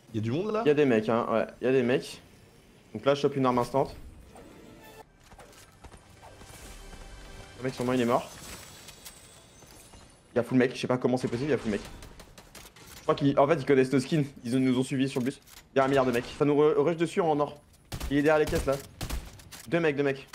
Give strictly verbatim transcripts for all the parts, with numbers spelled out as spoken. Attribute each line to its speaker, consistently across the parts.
Speaker 1: Y'a du monde là?
Speaker 2: Y'a des mecs, hein, ouais, y'a des mecs. Donc là, je chope une arme instant. Le mec, sûrement, il est mort. Y'a full mec, je sais pas comment c'est possible, y'a full mec. Je crois qu'en fait, ils connaissent nos skins, ils nous ont suivis sur le bus. Y'a un milliard de mecs. Ça nous rush dessus en or. Il est derrière les caisses là. Deux mecs, deux mecs.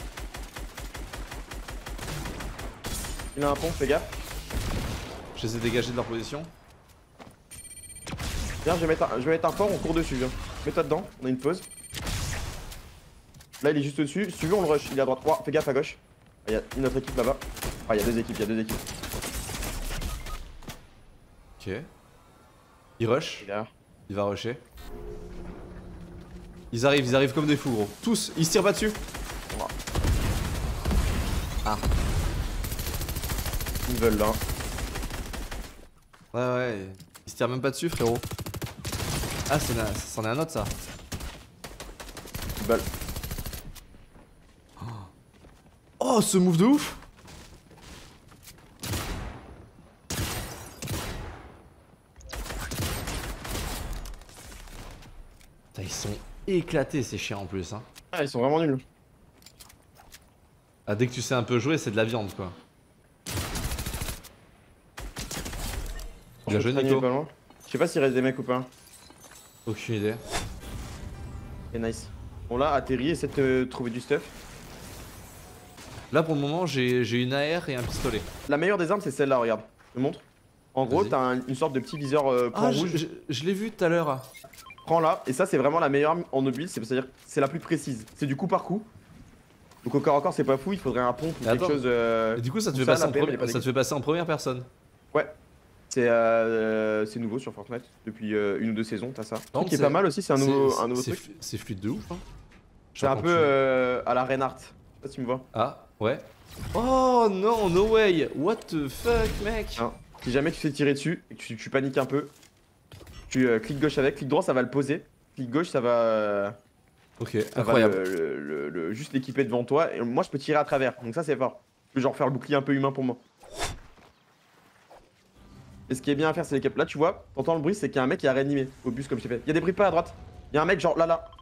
Speaker 2: Il a un pont, fais gaffe.
Speaker 1: Je les ai dégagés de leur position.
Speaker 2: Viens, je vais mettre un, je vais mettre un port, on court dessus, viens. Mets-toi dedans, on a une pause. Là, il est juste au-dessus. Si tu veux, on le rush, il est à droite. Oh, fais gaffe à gauche. Il y a une autre équipe là-bas. Ah, il y a deux équipes, il y a deux équipes.
Speaker 1: Ok. Il rush.
Speaker 2: Il est là.
Speaker 1: Il va rusher. Ils arrivent, ils arrivent comme des fous, gros. Tous, ils se tirent pas dessus.
Speaker 2: Oh.
Speaker 1: Ah.
Speaker 2: Ils veulent là.
Speaker 1: Ouais, ouais. Ils se tirent même pas dessus, frérot. Ah, c'en est un autre, ça.
Speaker 2: Ils veulent.
Speaker 1: Oh, ce move de ouf. Putain, ils sont éclatés, ces chiens en plus, hein.
Speaker 2: Ah, ils sont vraiment nuls.
Speaker 1: Ah, dès que tu sais un peu jouer, c'est de la viande, quoi. Bien joué, Nico.
Speaker 2: Je sais pas s'il reste des mecs ou pas.
Speaker 1: Aucune idée.
Speaker 2: Ok, nice. Bon, là, atterri, essaie de te trouver du stuff.
Speaker 1: Là, pour le moment, j'ai une A R et un pistolet.
Speaker 2: La meilleure des armes, c'est celle-là, regarde. Je te montre. En gros, t'as un, une sorte de petit viseur euh, point
Speaker 1: ah,
Speaker 2: rouge.
Speaker 1: Je, je, je l'ai vu tout à l'heure.
Speaker 2: Prends-la, et ça, c'est vraiment la meilleure arme en obus, c'est-à-dire c'est la plus précise. C'est du coup par coup. Donc, au corps à corps, c'est pas fou, il faudrait un pompe ou
Speaker 1: mais
Speaker 2: quelque
Speaker 1: attends,
Speaker 2: chose. Euh,
Speaker 1: et du coup, ça te, fait passer en
Speaker 2: P M,
Speaker 1: ça te fait passer en première personne.
Speaker 2: Ouais. C'est euh, nouveau sur Fortnite. Depuis euh, une ou deux saisons, t'as ça. Ce qui est pas mal aussi, c'est un nouveau, un nouveau truc.
Speaker 1: C'est fluide de ouf, hein.
Speaker 2: C'est un peu euh, à la Reinhardt. Je sais pas si tu me vois.
Speaker 1: Ah, ouais. Oh non, no way. What the fuck, mec.
Speaker 2: Hein. Si jamais tu fais tirer dessus et que tu, tu paniques un peu, tu euh, cliques gauche avec, clic droit, ça va le poser. Clic gauche, ça va. Euh,
Speaker 1: ok,
Speaker 2: ça
Speaker 1: incroyable.
Speaker 2: Va le, le, le, le, juste l'équiper devant toi. Et moi, je peux tirer à travers. Donc, ça, c'est fort. Je peux genre faire le bouclier un peu humain pour moi. Et ce qui est bien à faire, c'est les caps. Là, tu vois, t'entends le bruit, c'est qu'il y a un mec qui a réanimé au bus comme je t'ai fait. Il y a des bruits pas à droite. Il y a un mec, genre là, là.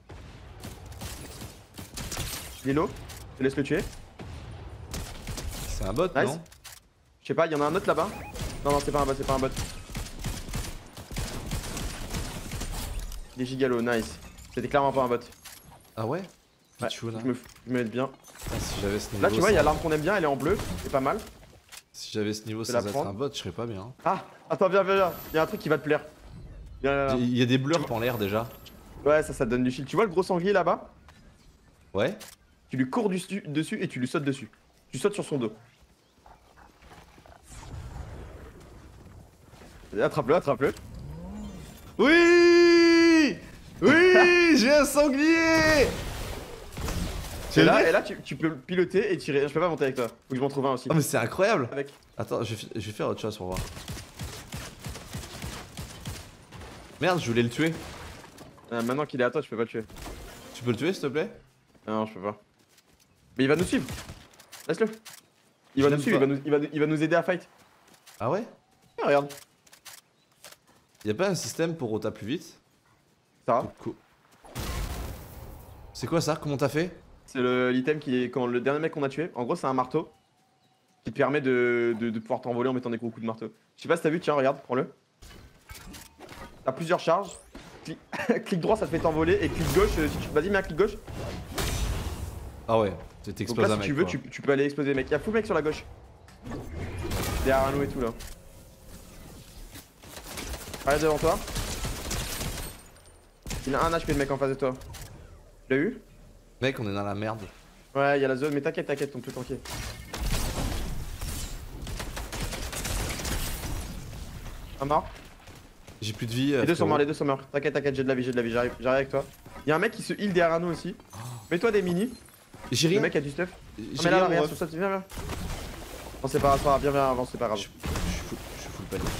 Speaker 2: Il est low. Je te laisse le tuer.
Speaker 1: C'est un bot,
Speaker 2: nice.
Speaker 1: non?
Speaker 2: Je sais pas, il y en a un autre là-bas. Non, non, c'est pas un bot, c'est pas un bot. Il est gigalo, nice. C'était clairement pas un bot.
Speaker 1: Ah ouais?
Speaker 2: Ouais,
Speaker 1: je, me...
Speaker 2: je me mets bien.
Speaker 1: Ah, si j'avais ce niveau,
Speaker 2: là, tu vois, il
Speaker 1: ça...
Speaker 2: y a l'arme qu'on aime bien, elle est en bleu, c'est pas mal.
Speaker 1: Si j'avais ce niveau sans être un bot, je serais pas bien.
Speaker 2: Ah, attends, viens, viens, viens. Il y a un truc qui va te plaire.
Speaker 1: Il y a des blurs en l'air déjà.
Speaker 2: Ouais, ça, ça te donne du shield. Tu vois le gros sanglier là-bas?
Speaker 1: Ouais.
Speaker 2: Tu lui cours du dessus et tu lui sautes dessus. Tu sautes sur son dos. Attrape-le, attrape-le.
Speaker 1: Oui. Oui. J'ai un sanglier.
Speaker 2: Et là, et là tu, tu peux le piloter et tirer. Je peux pas monter avec toi. Faut que je m'en trouve un aussi.
Speaker 1: Oh mais c'est incroyable.
Speaker 2: Avec.
Speaker 1: Attends, je vais, je vais faire autre chose pour voir. Merde, je voulais le tuer.
Speaker 2: Euh, maintenant qu'il est à toi, je peux pas le tuer.
Speaker 1: Tu peux le tuer s'il te plaît?
Speaker 2: Non, je peux pas. Mais il va nous suivre. Laisse-le. Il va nous suivre, il va nous, il, va, il va nous aider à fight.
Speaker 1: Ah ouais?
Speaker 2: Ah, regarde.
Speaker 1: Y'a pas un système pour rota plus vite?
Speaker 2: Ça va.
Speaker 1: C'est quoi ça? Comment t'as fait?
Speaker 2: C'est l'item qui est quand le dernier mec qu'on a tué. En gros, c'est un marteau qui te permet de, de, de pouvoir t'envoler en mettant des gros coups de marteau. Je sais pas si t'as vu, tiens, regarde, prends-le. T'as plusieurs charges. Clic, clic droit, ça te fait t'envoler. Et clic gauche, si tu... vas-y, mets un clic gauche.
Speaker 1: Ah ouais, tu t'exploses un
Speaker 2: mec.
Speaker 1: mec.
Speaker 2: Si tu veux,
Speaker 1: quoi.
Speaker 2: tu, tu peux aller exploser les mecs. Y'a full mec sur la gauche. Derrière nous et tout là. Arrête devant toi. Il a un H P de mec en face de toi. Tu l'as eu?
Speaker 1: Mec, on est dans la merde.
Speaker 2: Ouais, y'a la zone, mais t'inquiète, t'inquiète, on peut tanker. Un mort.
Speaker 1: J'ai plus de vie.
Speaker 2: Les deux sont morts, les deux sont morts. T'inquiète, t'inquiète, j'ai de la vie, j'ai de la vie, j'arrive, j'arrive avec toi. Y'a un mec qui se heal derrière nous aussi. Oh. Mets-toi des mini.
Speaker 1: J'ai rien.
Speaker 2: Le mec a du stuff.
Speaker 1: J'ai
Speaker 2: mais là, là, regarde, sur ça, viens, viens. Non, c'est pas grave, viens, viens, avance, c'est pas grave.
Speaker 1: Je suis full, je suis full panique.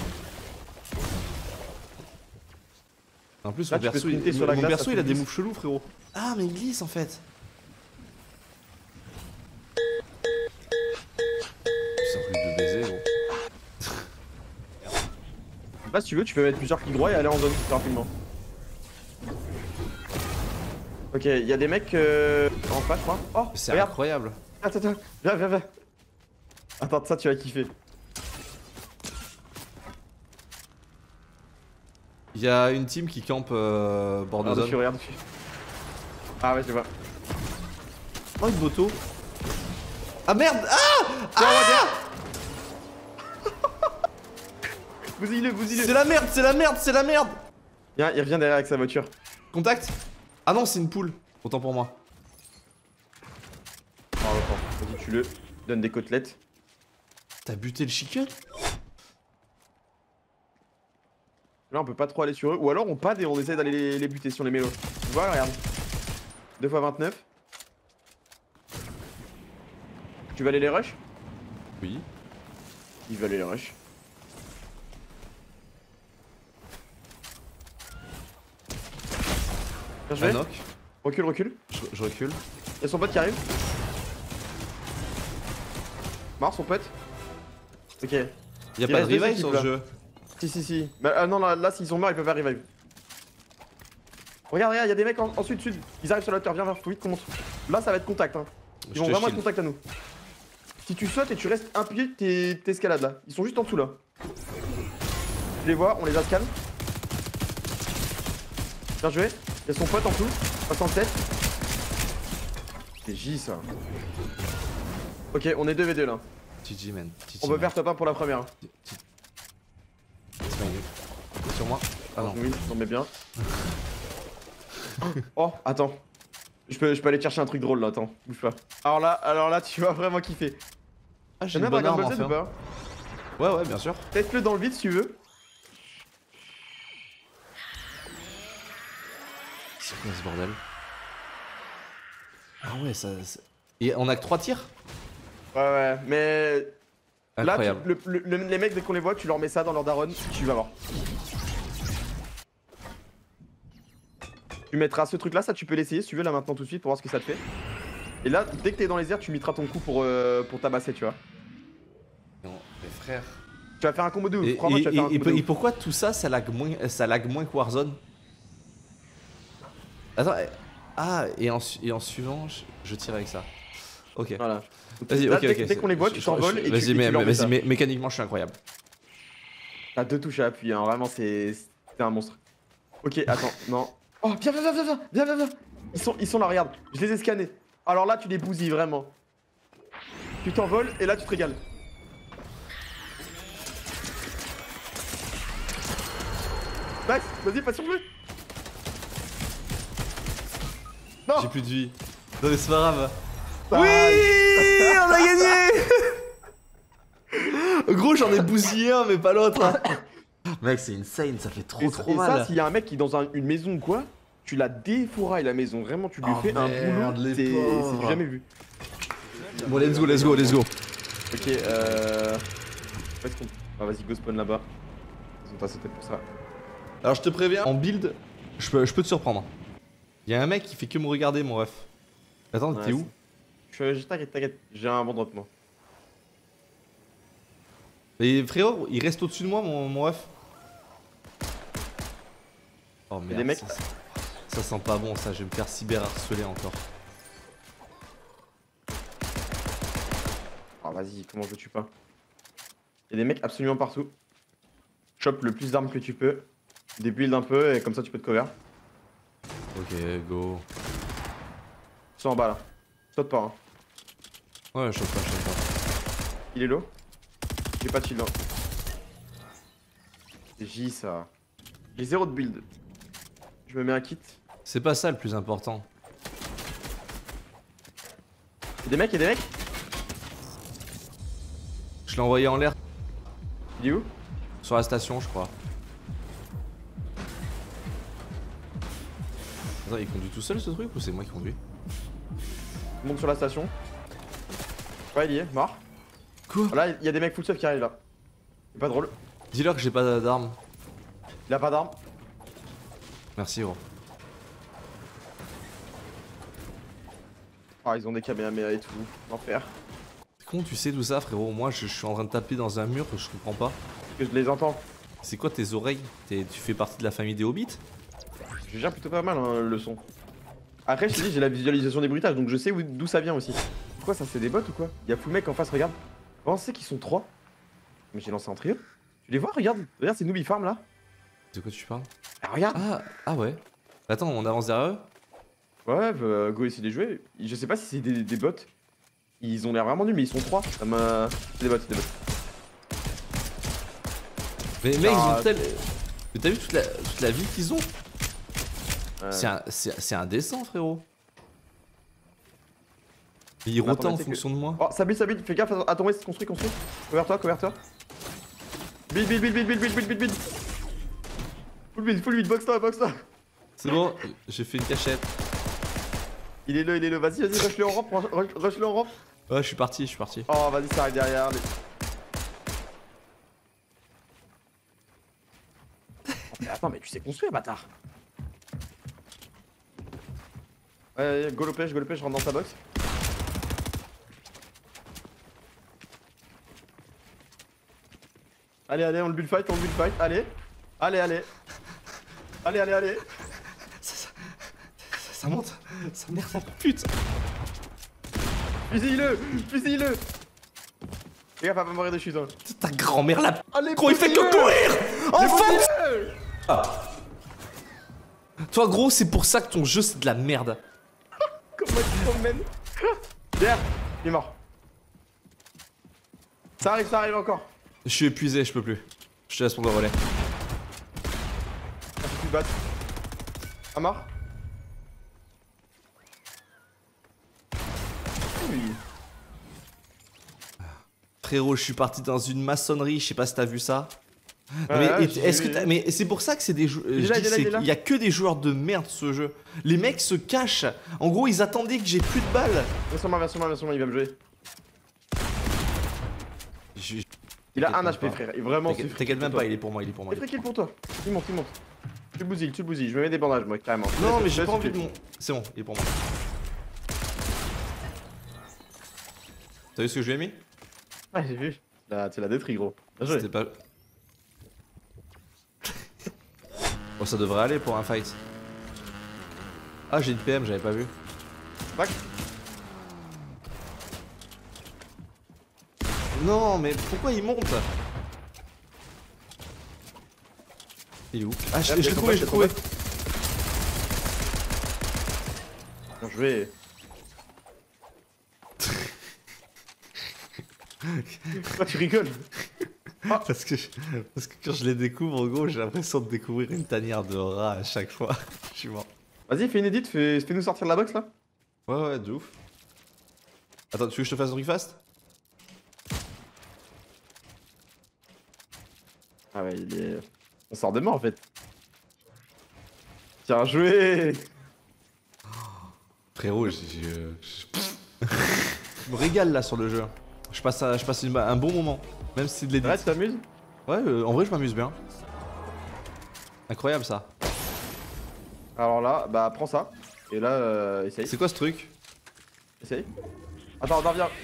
Speaker 1: En plus, là, mon perso, il, sur la mon glace, perso, il a des moves chelous, frérot. Ah, mais il glisse en fait. C'est un truc de baiser, gros.
Speaker 2: Là, si tu veux, tu peux mettre plusieurs clics droits et aller en zone plus rapidement. Ok, il y a des mecs euh, en face, je crois. Oh,
Speaker 1: c'est incroyable.
Speaker 2: Attends, attends, viens, viens, viens. Attends, ça tu vas kiffer.
Speaker 1: Il y a une team qui campe euh, bord de
Speaker 2: Regarde
Speaker 1: zone.
Speaker 2: dessus, regarde dessus. Ah ouais, je vois.
Speaker 1: Oh, une moto. Ah merde. Ah,
Speaker 2: Tiens,
Speaker 1: ah
Speaker 2: bousille-le, bousille-le.
Speaker 1: C'est la merde, c'est la merde, c'est la merde.
Speaker 2: Viens, il revient derrière avec sa voiture.
Speaker 1: Contact. Ah non, c'est une poule. Autant pour moi.
Speaker 2: Oh, attends, vas-y, tue-le. Donne des côtelettes.
Speaker 1: T'as buté le chicken?
Speaker 2: Là, on peut pas trop aller sur eux. Ou alors on pad et on essaie d'aller les, les buter si on les mélo. Tu vois, regarde. deux fois vingt-neuf. Tu vas aller les rush?
Speaker 1: Oui.
Speaker 2: Il va aller les rush. Bien joué.
Speaker 1: knock.
Speaker 2: Recule, recule.
Speaker 1: Je, je recule.
Speaker 2: Y'a son pote qui arrive. Mort son pote. Ok.
Speaker 1: Y'a
Speaker 2: Il
Speaker 1: pas de
Speaker 2: reste deux
Speaker 1: revive
Speaker 2: équipes,
Speaker 1: sur
Speaker 2: là.
Speaker 1: le jeu.
Speaker 2: Si, si, si. Bah, euh, non, là, là s'ils sont morts, ils peuvent pas revive. Regarde, regarde, y'a des mecs en, en sud, sud. Ils arrivent sur la hauteur. Viens, viens, faut vite qu'on monte. Là, ça va être contact. Hein. Ils
Speaker 1: Je
Speaker 2: vont
Speaker 1: te
Speaker 2: vraiment
Speaker 1: shield.
Speaker 2: être contact à nous. Si tu sautes et tu restes un pied, t'es- t'escalades là. Ils sont juste en dessous là. Je les vois, on les ascale. Bien joué. Y'a son pote en dessous. soixante-sept. C'est J ça. Ok, on est deux v deux là.
Speaker 1: G G man. G G,
Speaker 2: On peut
Speaker 1: man.
Speaker 2: faire top un pour la première. hein.
Speaker 1: C'est pas une- Sur moi. Ah non.
Speaker 2: Oui, je t'en mets bien. Oh, attends. Je peux, je peux aller chercher un truc drôle là, attends. Bouge pas. Alors là, alors là, tu vas vraiment kiffer.
Speaker 1: Ah, j'ai
Speaker 2: T'en
Speaker 1: une
Speaker 2: as
Speaker 1: bonne
Speaker 2: Dragon
Speaker 1: arme
Speaker 2: Ball Z ou
Speaker 1: enfin.
Speaker 2: pas?
Speaker 1: Ouais, ouais, bien sûr.
Speaker 2: Teste-le dans le vide si tu veux.
Speaker 1: C'est quoi ce bordel? Ah ouais, ça. ça- Et on a que trois tirs?
Speaker 2: Ouais, ouais, mais là,
Speaker 1: Incroyable.
Speaker 2: tu- le- le- le- les mecs, dès qu'on les voit, tu leur mets ça dans leur daronne, tu vas voir. Tu mettras ce truc là, ça tu peux l'essayer si tu veux là maintenant tout de suite pour voir ce que ça te fait. Et là, dès que t'es dans les airs, tu mettras ton coup pour, euh, pour tabasser, tu vois.
Speaker 1: Non, mais frère.
Speaker 2: Tu vas faire un combo de ouf,
Speaker 1: Et,
Speaker 2: crois-moi,
Speaker 1: et-
Speaker 2: tu vas faire un
Speaker 1: et-
Speaker 2: combo de
Speaker 1: et
Speaker 2: ouf.
Speaker 1: pourquoi tout ça, ça lag moins, ça lag moins que Warzone? Attends, eh, ah, et en, su- et en suivant, je, je tire avec ça. Ok.
Speaker 2: Voilà.
Speaker 1: Vas-y,
Speaker 2: Là,
Speaker 1: ok,
Speaker 2: dès,
Speaker 1: ok.
Speaker 2: dès qu'on les voit,
Speaker 1: je-
Speaker 2: tu
Speaker 1: je-
Speaker 2: t'envoles
Speaker 1: je-
Speaker 2: et tu, et
Speaker 1: Vas-y,
Speaker 2: tu
Speaker 1: mais,
Speaker 2: leur
Speaker 1: mais
Speaker 2: mets
Speaker 1: vas-y,
Speaker 2: ça.
Speaker 1: mé- mécaniquement, je suis incroyable.
Speaker 2: T'as deux touches à appuyer, hein. Vraiment, c'est c'est un monstre. Ok, attends, non. Oh, viens, viens, viens, viens, viens, viens, viens, viens. Ils sont, ils sont là, regarde. Je les ai scannés. Alors là, tu les bousilles, vraiment. Tu t'envoles et là, tu te régales. Max, vas-y, passe sur le. Non.
Speaker 1: J'ai plus de vie. Non, mais c'est pas grave.
Speaker 2: Bah,
Speaker 1: Oui, on a gagné. Gros, j'en ai bousillé un, mais pas l'autre. hein. Mec, c'est insane, ça fait trop
Speaker 2: Et,
Speaker 1: trop
Speaker 2: et
Speaker 1: mal.
Speaker 2: ça, s'il y a un mec qui est dans un- une maison ou quoi, tu la défourailles la maison. Vraiment, tu lui
Speaker 1: Oh,
Speaker 2: fais
Speaker 1: merde,
Speaker 2: un
Speaker 1: les
Speaker 2: boulot. C'est
Speaker 1: pauvres.
Speaker 2: c'est du jamais vu.
Speaker 1: Bon, let's go, let's go, let's go.
Speaker 2: Ok, euh. Où est-ce qu'on. Ah, vas-y, go spawn là-bas. Ils ont pas sauté pour ça.
Speaker 1: Alors, je te préviens, en build, je peux, je peux te surprendre. Y'a un mec qui fait que me regarder, mon ref. Attends,
Speaker 2: Ouais,
Speaker 1: t'es où?
Speaker 2: Je, je t'inquiète, t'inquiète, j'ai un bon drop moi.
Speaker 1: Et frérot, il reste au-dessus de moi, mon, mon ref. Oh merde,
Speaker 2: des mecs
Speaker 1: ça, ça- ça sent pas bon, ça. Je vais me faire cyber harceler encore.
Speaker 2: Ah, vas-y, comment je le tue pas? Y'a des mecs absolument partout. Chope le plus d'armes que tu peux. Débuild un peu et comme ça tu peux te cover.
Speaker 1: Ok, go.
Speaker 2: Ils sont en bas là. Saute pas, hein.
Speaker 1: Ouais, je sais pas, je sais pas.
Speaker 2: Il est low. J'ai pas de shield. hein. C'est J ça. J'ai zéro de build. Je me mets un kit.
Speaker 1: C'est pas ça le plus important.
Speaker 2: Y'a des mecs, y'a des mecs.
Speaker 1: Je l'ai envoyé en l'air
Speaker 2: Il est où?
Speaker 1: sur la station, je crois. Attends, il conduit tout seul ce truc ou c'est moi qui conduis?
Speaker 2: Il monte sur la station. Ouais, il y est, mort.
Speaker 1: Quoi?
Speaker 2: Là, il y a des mecs full safe qui arrivent là. C'est pas drôle.
Speaker 1: Dis-leur que j'ai pas d'armes.
Speaker 2: Il a pas d'armes.
Speaker 1: Merci, gros.
Speaker 2: Ah, ils ont des caméras et tout. L'enfer.
Speaker 1: Comment tu sais tout ça, frérot? Moi, je, je suis en train de taper dans un mur, je comprends pas.
Speaker 2: Que je les entends.
Speaker 1: C'est quoi tes oreilles? T'es- Tu fais partie de la famille des hobbits?
Speaker 2: Je gère plutôt pas mal hein, le son. Après, je te dis, j'ai la visualisation des bruitages, donc je sais où- d'où ça vient aussi. Quoi, ça c'est des bots ou quoi? Y'a full mec en face, regarde. Comment c'est qu'ils sont trois? Mais j'ai lancé en trio. Tu les vois, regarde. Regarde, c'est Nooby Farm là.
Speaker 1: De quoi tu parles?
Speaker 2: Ah, regarde.
Speaker 1: Ah, ah ouais. Attends, on avance derrière eux?
Speaker 2: Ouais, bah, go essayer de les jouer. Je sais pas si c'est des, des bots. Ils ont l'air vraiment nuls, mais ils sont trois. Ça m'a. C'est des bots, c'est des bots.
Speaker 1: Mais mec, ils
Speaker 2: Ah,
Speaker 1: ont tel. Mais t'as vu toute la, toute la vie qu'ils ont?
Speaker 2: Euh,
Speaker 1: C'est un- c'est c'est indécent, frérot. Ils
Speaker 2: Attends,
Speaker 1: rotaient
Speaker 2: mais
Speaker 1: en
Speaker 2: tu sais
Speaker 1: fonction de moi.
Speaker 2: Oh, ça build, ça build. Fais gaffe à ton west, construis, construis. Couvre-toi, couvre-toi. Build, build, build, build, build, build, build, build, build. Full build, full build, box-toi, box-toi.
Speaker 1: C'est bon, j'ai fait une cachette.
Speaker 2: Il est là, il est là. Vas-y, vas-y, rush-le en rampe, rush- rush-le en rampe.
Speaker 1: Ouais, je suis parti, je suis parti.
Speaker 2: Oh, vas-y, ça arrive derrière. Les... Mais attends, mais tu sais construire, bâtard. Ouais, go le pêche, go le pêche, je rentre dans ta box. Allez, allez, on le build fight, on le build fight, allez. Allez, allez. Allez, allez, allez.
Speaker 1: Ça, ça, ça, ça monte, ça merde, ça pute.
Speaker 2: Fusille-le, fusille-le. Fais gaffe à pas mourir dessus, toi.
Speaker 1: Ta grand-mère là.
Speaker 2: Allez,
Speaker 1: Gros, il fait que courir. Enfin. Ah. Toi, gros, c'est pour ça que ton jeu c'est de la merde.
Speaker 2: Comment tu t'emmènes? Derrière, il est mort. Ça arrive, ça arrive encore.
Speaker 1: Je suis épuisé, je peux plus. Je te laisse prendre le relais.
Speaker 2: Ah, je peux te battre. Ah, mort. Oui.
Speaker 1: Frérot, je suis parti dans une maçonnerie, je sais pas si t'as vu ça.
Speaker 2: Ouais,
Speaker 1: mais
Speaker 2: ouais,
Speaker 1: et- est-ce que
Speaker 2: j'ai-
Speaker 1: t'as- mais c'est pour ça que c'est des jeux.
Speaker 2: Il est
Speaker 1: je
Speaker 2: là,
Speaker 1: dis
Speaker 2: il est là,
Speaker 1: c'est
Speaker 2: il est là.
Speaker 1: qu'il y a que des joueurs de merde ce jeu. Les mecs se cachent. En gros, ils attendaient que j'ai plus de balles.
Speaker 2: Viens sur moi, viens sur moi, viens sur moi, il va me jouer.
Speaker 1: Je-
Speaker 2: Il a
Speaker 1: T'inquiète
Speaker 2: un
Speaker 1: même
Speaker 2: H P,
Speaker 1: pas.
Speaker 2: frère. Et vraiment, c'est
Speaker 1: T'inquiète
Speaker 2: free
Speaker 1: t'inquiète
Speaker 2: kill
Speaker 1: même
Speaker 2: pour
Speaker 1: pas,
Speaker 2: toi.
Speaker 1: il est pour moi, il est pour moi.
Speaker 2: C'est free kill pour toi. Il monte, il monte. Tu le bousilles, tu le bousilles. Je me mets des bandages, moi, carrément.
Speaker 1: Non, mais
Speaker 2: Laisse-
Speaker 1: j'ai
Speaker 2: laisse
Speaker 1: pas envie
Speaker 2: tuer.
Speaker 1: de mon. C'est bon, il est pour moi. T'as vu ce que je lui ai mis?
Speaker 2: Ouais, j'ai vu. Là, tu l'as détruit, gros. Bien joué.
Speaker 1: C'était pas. Oh, ça devrait aller pour un fight. Ah, j'ai une P M, j'avais pas vu.
Speaker 2: Back.
Speaker 1: Non, mais pourquoi il monte? Il est où? Ah, je
Speaker 2: Ah,
Speaker 1: je l'ai
Speaker 2: j'ai
Speaker 1: trouvé, je l'ai trouvé.
Speaker 2: Bien joué. Pourquoi tu rigoles?
Speaker 1: Parce que, je- parce que quand je les découvre, en gros, j'ai l'impression de découvrir une tanière de rats à chaque fois. Je suis mort.
Speaker 2: Vas-y, fais une edit, fais- fais-nous sortir de la box là.
Speaker 1: Ouais, ouais, de ouf. Attends, tu veux que je te fasse un truc fast?
Speaker 2: Ah ouais, il est. On sort de mort en fait. Tiens, joué.
Speaker 1: Frérot, j'ai- je... je me régale là sur le jeu. Je passe, à- je passe une- un bon moment, même si c'est de l'édit.
Speaker 2: Ouais, tu t'amuses?
Speaker 1: Ouais, euh, en vrai, je m'amuse bien. Incroyable ça.
Speaker 2: Alors là, bah prends ça. Et là, euh, essaye.
Speaker 1: C'est quoi ce truc?
Speaker 2: Essaye. Attends, attends, viens.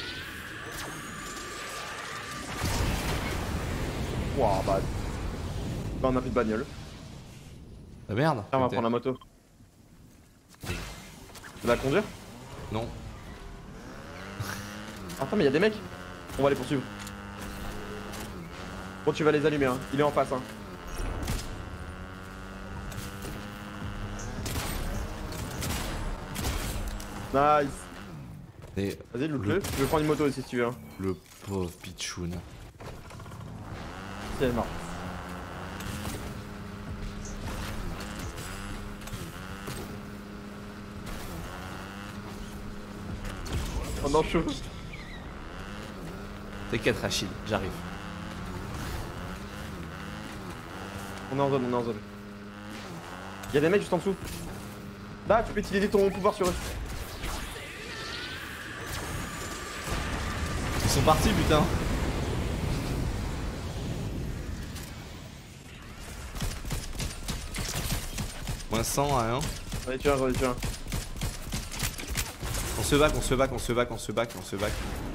Speaker 2: Wouah, bah. Bah, on a plus de bagnole.
Speaker 1: Ah merde.
Speaker 2: Tiens, on va
Speaker 1: putain.
Speaker 2: prendre la moto. Tu veux la conduire?
Speaker 1: Non.
Speaker 2: Attends, mais y'a des mecs. On va les poursuivre. Bon, tu vas les allumer, hein. Il est en face, hein. Nice.
Speaker 1: Et
Speaker 2: Vas-y, loot-le. Je vais prendre une moto aussi si tu veux. Hein.
Speaker 1: le pauvre Pichoun.
Speaker 2: Si elle est morte. Pendant chaud.
Speaker 1: T'inquiète Rachid, j'arrive.
Speaker 2: On est en zone, on est en zone. Y'a des mecs juste en dessous. Là, tu peux utiliser ton pouvoir sur eux.
Speaker 1: Ils sont partis putain. Moins cent à un.
Speaker 2: J'en ai tué un, j'en ai tué un.
Speaker 1: On se back, on se back, on se back, on se back, on se back.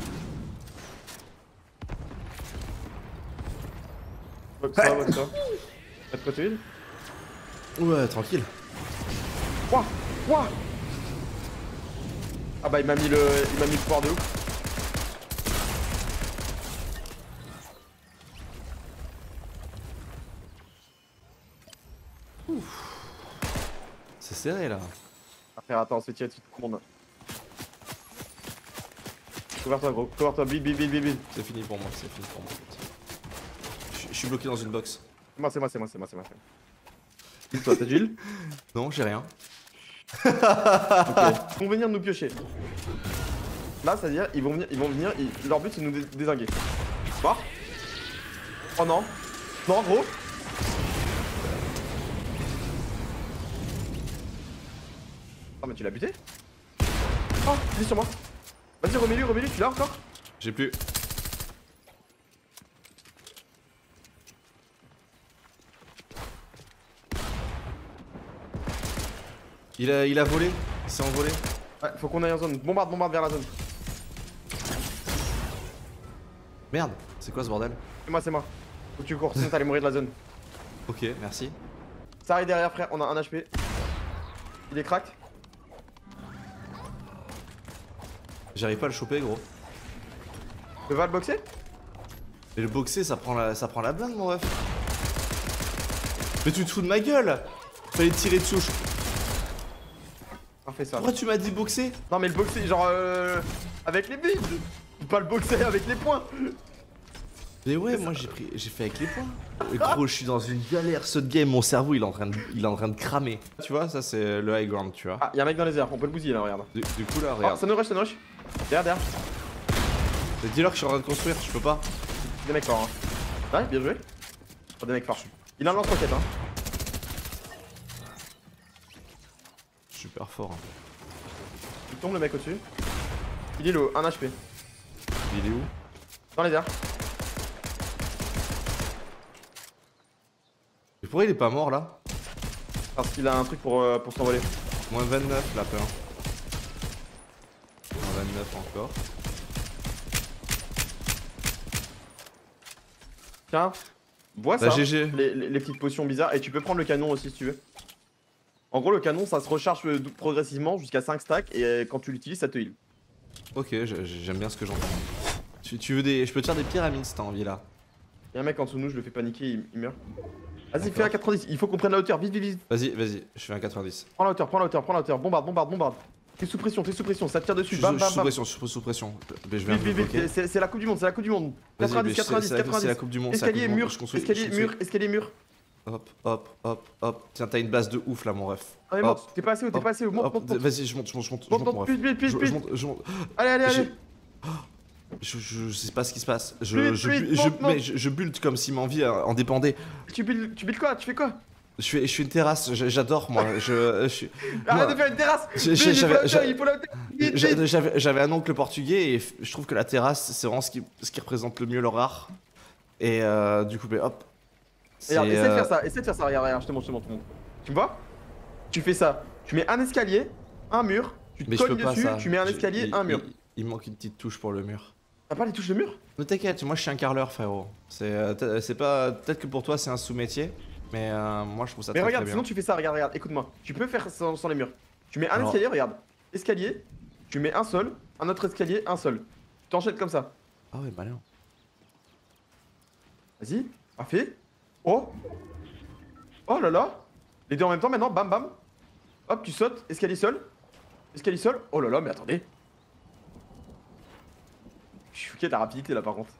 Speaker 2: Box ça, box ça. T'as de quoi tuer?
Speaker 1: Ouais, tranquille.
Speaker 2: Ouah, ouah. Ah bah il m'a mis le. Il m'a mis le pouvoir de ouf.
Speaker 1: C'est serré là.
Speaker 2: Ah frère attends on se fait tirer dessus tout le monde. Couvre-toi gros, couvre-toi, bim bim bim bim bim.
Speaker 1: C'est fini pour moi, c'est fini pour moi. Je, je suis bloqué dans une box.
Speaker 2: C'est moi, c'est moi, c'est moi, c'est moi, c'est moi. Dis-toi, t'as d'huile?
Speaker 1: Non, j'ai rien.
Speaker 2: Ok. Ils vont venir nous piocher. Là, c'est-à-dire, ils vont venir, ils vont venir, ils- leur but c'est de nous dé désinguer. Voir? Oh non. Non, gros. Oh, mais tu l'as buté? Oh, il est sur moi. Vas-y, remets-lui, remets-lui, tu l'as encore?
Speaker 1: J'ai plus. Il a, il a volé, il s'est envolé.
Speaker 2: Ouais, faut qu'on aille en zone. Bombarde, bombarde vers la zone.
Speaker 1: Merde, c'est quoi ce bordel?
Speaker 2: C'est moi, c'est moi. Faut que tu cours, sinon t'allais mourir de la zone.
Speaker 1: Ok, merci.
Speaker 2: Ça arrive derrière, frère, on a un H P. Il est crack.
Speaker 1: J'arrive pas à le choper, gros.
Speaker 2: Tu vas le boxer?
Speaker 1: Mais le boxer, ça prend la, ça prend la blinde, mon ref. Mais tu te fous de ma gueule. Fallait tirer dessus.
Speaker 2: Parfait ça.
Speaker 1: Pourquoi tu m'as dit boxer?
Speaker 2: Non mais le boxer genre euh, avec les billes. Pas le boxer avec les poings.
Speaker 1: Mais ouais, moi j'ai pris, j'ai fait avec les poings. Et gros, je suis dans une galère. Ce game, mon cerveau, il est en train de, il est en train de cramer. Tu vois, ça c'est le high ground, tu vois.
Speaker 2: Ah, y'a un mec dans les airs, on peut le bousiller là, regarde.
Speaker 1: Du, du coup là,
Speaker 2: Oh,
Speaker 1: regarde.
Speaker 2: ça nous rush, ça nous rush. Derrière, derrière.
Speaker 1: Mais dis-leur que je suis en train de construire, je peux pas.
Speaker 2: Des mecs forts, hein. Ouais, bien joué. Oh, des mecs forts. Il a un lance-roquette, hein.
Speaker 1: Super fort. Hein.
Speaker 2: Il tombe le mec au-dessus. Il est low, un H P.
Speaker 1: Il est où?
Speaker 2: Dans les airs.
Speaker 1: Et pourquoi il est pas mort là?
Speaker 2: Parce qu'il a un truc pour, euh, pour s'envoler.
Speaker 1: Moins vingt-neuf la peur. Moins vingt-neuf encore.
Speaker 2: Tiens, bois
Speaker 1: Bah,
Speaker 2: ça.
Speaker 1: G G.
Speaker 2: Les, les- les petites potions bizarres. Et tu peux prendre le canon aussi si tu veux. En gros, le canon ça se recharge euh, progressivement jusqu'à cinq stacks. Et euh, quand tu l'utilises, ça te heal.
Speaker 1: Ok, je- j'aime bien ce que j'entends. Tu, tu veux des. Je peux te faire des pyramides si t'as envie là.
Speaker 2: Y'a un mec en dessous de nous, je le fais paniquer, il, il meurt. Vas-y,
Speaker 1: D'accord.
Speaker 2: fais un quatre-vingt-dix. Il faut qu'on prenne la hauteur. Vite, vite, vite.
Speaker 1: Vas-y, vas-y, je fais un quatre-vingt-dix.
Speaker 2: Prends la hauteur, prends la hauteur, prends la hauteur. Bombarde, bombarde, bombarde. T'es sous pression, t'es sous pression. Ça te tire
Speaker 1: Je
Speaker 2: dessus.
Speaker 1: suis
Speaker 2: Bam,
Speaker 1: sous,
Speaker 2: bam,
Speaker 1: sous
Speaker 2: bam.
Speaker 1: pression, je suis sous pression. Mais je viens
Speaker 2: Vite,
Speaker 1: de
Speaker 2: vite,
Speaker 1: bloquer.
Speaker 2: vite. C'est c'est la coupe du monde, c'est la coupe du monde.
Speaker 1: Vas-y,
Speaker 2: quatre-vingt-dix,
Speaker 1: mais c'est-
Speaker 2: quatre-vingt-dix,
Speaker 1: c'est la- c'est la
Speaker 2: quatre-vingt-dix.
Speaker 1: coupe du monde, c'est la coupe
Speaker 2: Escalier,
Speaker 1: du monde.
Speaker 2: mur,
Speaker 1: Je construis, je
Speaker 2: escalier,
Speaker 1: construis.
Speaker 2: mur, escalier, mur.
Speaker 1: Hop, hop, hop, hop. Tiens, t'as une base de ouf là, mon ref.
Speaker 2: Ah, mais
Speaker 1: Hop,
Speaker 2: monte, t'es pas assez haut, t'es
Speaker 1: hop,
Speaker 2: pas assez haut. Monte,
Speaker 1: hop,
Speaker 2: monte, monte.
Speaker 1: Vas-y, je monte, je monte, je monte, je
Speaker 2: Monte,
Speaker 1: monte, mon
Speaker 2: monte,
Speaker 1: ref.
Speaker 2: plus vite, plus
Speaker 1: Je,
Speaker 2: vite,
Speaker 1: je
Speaker 2: plus
Speaker 1: monte, je monte.
Speaker 2: Allez, allez,
Speaker 1: J'ai-
Speaker 2: allez.
Speaker 1: Je, je, je sais pas ce qui se passe. Je,
Speaker 2: Plus vite,
Speaker 1: je,
Speaker 2: plus
Speaker 1: bu-
Speaker 2: vite,
Speaker 1: je,
Speaker 2: monte,
Speaker 1: mais
Speaker 2: monte.
Speaker 1: je, je build comme si ma vie euh, en dépendait.
Speaker 2: Tu builds, tu builds quoi? Tu fais quoi?
Speaker 1: Je fais, je fais une terrasse, je- j'adore moi. Je, je suis.
Speaker 2: Arrête
Speaker 1: moi,
Speaker 2: de faire une terrasse.
Speaker 1: j'ai-
Speaker 2: Vite,
Speaker 1: j'ai-
Speaker 2: il faut
Speaker 1: j'avais-
Speaker 2: la hauteur,
Speaker 1: j'avais-
Speaker 2: il faut la hauteur. Vite,
Speaker 1: j'a-
Speaker 2: vite.
Speaker 1: J'avais j'avais un oncle portugais et f- je trouve que la terrasse c'est vraiment ce qui, ce qui représente le mieux leur art. Et euh, du coup, ben, hop.
Speaker 2: Regarde,
Speaker 1: C'est,
Speaker 2: essaie de
Speaker 1: euh,
Speaker 2: faire ça, essaie de faire ça, regarde, regarde, je te montre, je te montre. je te montre. Tu me vois? Tu fais ça, tu mets un escalier, un mur, tu te
Speaker 1: Mais je
Speaker 2: colles
Speaker 1: peux pas
Speaker 2: dessus,
Speaker 1: ça.
Speaker 2: tu mets un
Speaker 1: Je-
Speaker 2: escalier,
Speaker 1: il-
Speaker 2: un mur.
Speaker 1: Il, il manque une petite touche pour le mur.
Speaker 2: T'as pas les touches de mur?
Speaker 1: Ne t'inquiète, moi je suis un carreleur, frérot. C'est euh, t- c'est pas. Peut-être que pour toi c'est un sous-métier, mais euh, moi je trouve ça
Speaker 2: Mais
Speaker 1: très,
Speaker 2: regarde,
Speaker 1: très
Speaker 2: sinon
Speaker 1: bien.
Speaker 2: tu fais ça, regarde, regarde, écoute-moi. Tu peux faire sans, sans les murs. Tu mets un
Speaker 1: Alors-
Speaker 2: escalier, regarde. Escalier, tu mets un seul, un autre escalier, un seul. Tu t'enchaînes comme ça.
Speaker 1: Ah ouais, malin.
Speaker 2: Vas-y, parfait. Oh Oh là là. Les deux en même temps maintenant, bam bam. Hop, tu sautes, escalier seul. Escalier seul. Oh là là, mais attendez. Je suis choqué de la rapidité là par contre.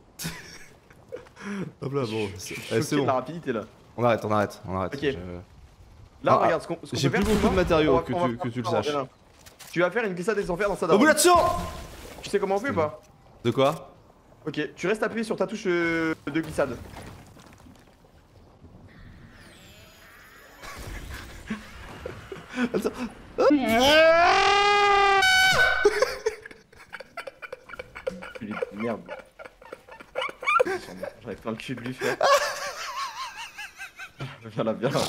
Speaker 1: Hop là, bon,
Speaker 2: Je suis
Speaker 1: c'est
Speaker 2: choqué
Speaker 1: eh, c'est
Speaker 2: de
Speaker 1: bon.
Speaker 2: la rapidité là.
Speaker 1: On arrête, on arrête, on arrête.
Speaker 2: Ok.
Speaker 1: Je-
Speaker 2: Là,
Speaker 1: Ah,
Speaker 2: regarde ce qu'on ce qu'on
Speaker 1: j'ai
Speaker 2: peut
Speaker 1: plus
Speaker 2: faire,
Speaker 1: beaucoup
Speaker 2: tu
Speaker 1: de
Speaker 2: vois.
Speaker 1: matériaux
Speaker 2: On va-
Speaker 1: que
Speaker 2: on va
Speaker 1: tu-
Speaker 2: faire-
Speaker 1: que tu le
Speaker 2: non,
Speaker 1: saches.
Speaker 2: viens là. Tu vas faire une glissade des enfers dans ça d'abord.
Speaker 1: Obligation.
Speaker 2: Tu sais comment on fait ou pas?
Speaker 1: De quoi?
Speaker 2: Ok, tu restes appuyé sur ta touche euh, de glissade.
Speaker 1: Attends.
Speaker 2: Putain, merde. J'avais plein le cul de lui faire. Viens là, viens là.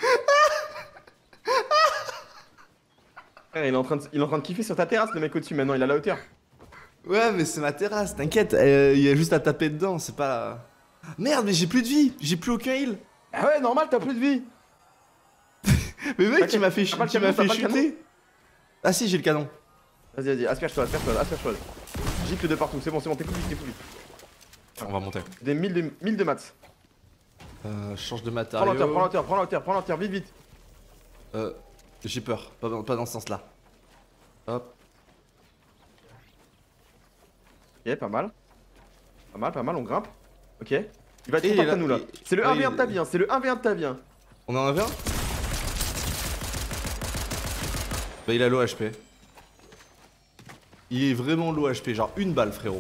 Speaker 2: Frère, il est, en train de, il est en train de kiffer sur ta terrasse, le mec au-dessus, maintenant il a la hauteur.
Speaker 1: Ouais, mais c'est ma terrasse, t'inquiète, euh, il y a juste à taper dedans, c'est pas. Merde, mais j'ai plus de vie, j'ai plus aucun heal.
Speaker 2: Ah ouais, normal, t'as plus de vie.
Speaker 1: Mais mec,
Speaker 2: T'as
Speaker 1: tu m'as fait,
Speaker 2: t'as pas le
Speaker 1: tu
Speaker 2: canon,
Speaker 1: m'as
Speaker 2: t'as
Speaker 1: fait
Speaker 2: pas le canon
Speaker 1: chuter. Ah si, j'ai le canon.
Speaker 2: Vas-y, vas-y, asperge-toi, asperge-toi, asperge-toi. Gicle de partout, c'est bon, c'est bon, t'es cool vite, t'es cool vite.
Speaker 1: On va monter.
Speaker 2: Des mille de, mille de maths.
Speaker 1: Euh, change de
Speaker 2: Prends
Speaker 1: matériau.
Speaker 2: la hauteur, prends la hauteur, prends la hauteur, prends la hauteur, vite, vite.
Speaker 1: Euh, j'ai peur, pas, dans- pas dans ce sens-là. Hop.
Speaker 2: Ok, pas mal. Pas mal, pas mal, on grimpe. Ok. Il va être
Speaker 1: Et
Speaker 2: content
Speaker 1: là,
Speaker 2: de nous là.
Speaker 1: et-
Speaker 2: C'est le
Speaker 1: ouais,
Speaker 2: un v un de
Speaker 1: il-
Speaker 2: ta vie, hein, c'est le un v un de ta vie. Hein.
Speaker 1: On en avait un? Bah il a low H P. Il est vraiment low H P, genre une balle frérot.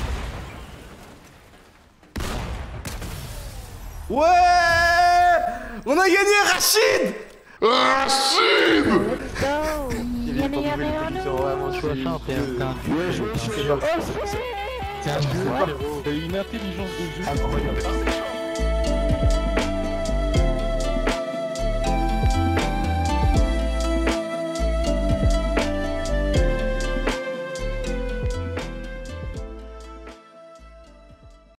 Speaker 1: Ouais! On a gagné Rachid! Rachid!
Speaker 2: Il vient pour trouver les positions vraiment
Speaker 3: Tu vois ça, frère, t'es un
Speaker 2: Ouais, je
Speaker 3: tueur,
Speaker 2: sais
Speaker 3: t'es un
Speaker 2: pas.
Speaker 3: tueur. T'es un tueur, frérot. T'as une intelligence de jeu.
Speaker 2: Incroyable.